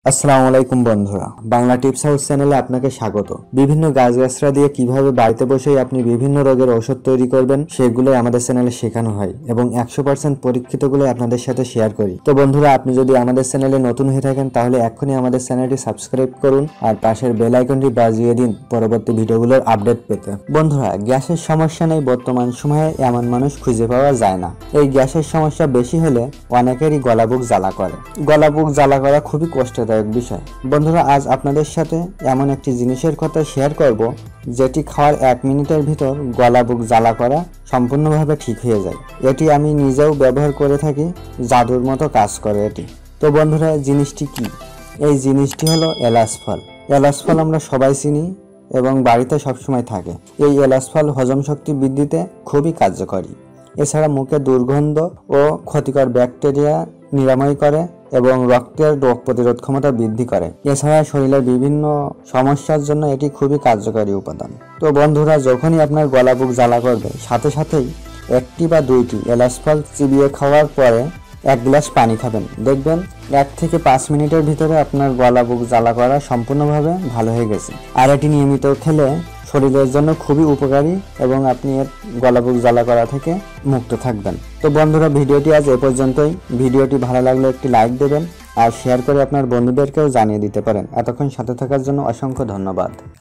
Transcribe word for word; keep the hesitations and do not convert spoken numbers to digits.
আসসালামু আলাইকুম বন্ধুরা, বাংলা টিপস হাউস চ্যানেলে আপনাকে স্বাগত। বিভিন্ন গাছগাছরা দিয়ে কিভাবে বাড়িতে বসেই আপনি বিভিন্ন রোগের ঔষধ তৈরি করবেন সেগুলোই আমাদের চ্যানেলে শেখানো হয় এবং একশো পার্সেন্ট পরীক্ষিতগুলো আপনাদের সাথে শেয়ার করি। তো বন্ধুরা, আপনি যদি আমাদের চ্যানেলে নতুন হয়ে থাকেন তাহলে এখনই আমাদের চ্যানেলটি সাবস্ক্রাইব করুন আর পাশের বেল আইকনটি বাজিয়ে দিন পরবর্তী ভিডিওগুলোর আপডেট পেতে। বন্ধুরা, গ্যাসের সমস্যা নেই বর্তমান সময়ে এমন মানুষ খুঁজে পাওয়া যায় না। এই গ্যাসের সমস্যা বেশি হলে অনেকেরই গলা বুক জ্বালা করে। গলা বুক জ্বালা করা খুবই কষ্টদায়ক বিষয়। বন্ধুরা, আজ আপনাদের সাথে এমন একটি জিনিসের কথা শেয়ার করব যেটি খাওয়ার এক মিনিটের ভিতর গলা বুক জ্বালা করা সম্পূর্ণভাবে ঠিক হয়ে যায়। এটি আমি নিজেও ব্যবহার করে থাকি, জাদুর মতো কাজ করে এটি। তো বন্ধুরা, জিনিসটি কি? এই জিনিসটি হলো এলাচ ফল। এলাচ ফল আমরা সবাই চিনি এবং বাড়িতে সবসময় থাকে। এই এলাচ ফল হজম শক্তি বৃদ্ধিতে খুবই কার্যকরী। এছাড়া মুখে দুর্গন্ধ ও ক্ষতিকর ব্যাকটেরিয়া নিরাময় করে এবং রক্তের রোগ প্রতিরোধ ক্ষমতা বৃদ্ধি করে। এছাড়া শরীরের বিভিন্ন সমস্যার জন্য এটি খুবই কার্যকরী উপাদান। তো বন্ধুরা, যখনই আপনার গলা বুক জ্বালা করবে সাথে সাথেই একটি বা দুইটি এলাচ ফল চিবিয়ে খাওয়ার পরে এক গ্লাস পানি খাবেন। দেখবেন এক থেকে পাঁচ মিনিটের ভিতরে আপনার গলা বুক জ্বালা করা সম্পূর্ণভাবে ভালো হয়ে গেছে। আর এটি নিয়মিত খেলে শরীরের জন্য খুবই উপকারী এবং আপনি এর গলা বুক জ্বালা করা থেকে মুক্ত থাকবেন। তো বন্ধুরা, ভিডিওটি আজ এ পর্যন্তই। ভিডিওটি ভালো লাগলে একটি লাইক দেবেন আর শেয়ার করে আপনার বন্ধুদেরকেও জানিয়ে দিতে পারেন। এতক্ষণ সাথে থাকার জন্য অসংখ্য ধন্যবাদ।